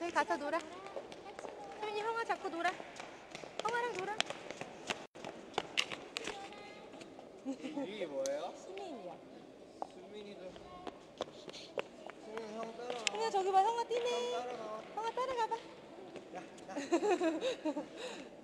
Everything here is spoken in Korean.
저기 가서 놀아. 혜민이 형아 잡고 놀아. 형아랑 놀아. 이게 뭐예요? 수민이야. 수민이도. 수민 형 따라가. 형아 저기 봐, 형아 뛰네. 형 따라가. 형아 따라가봐. 야.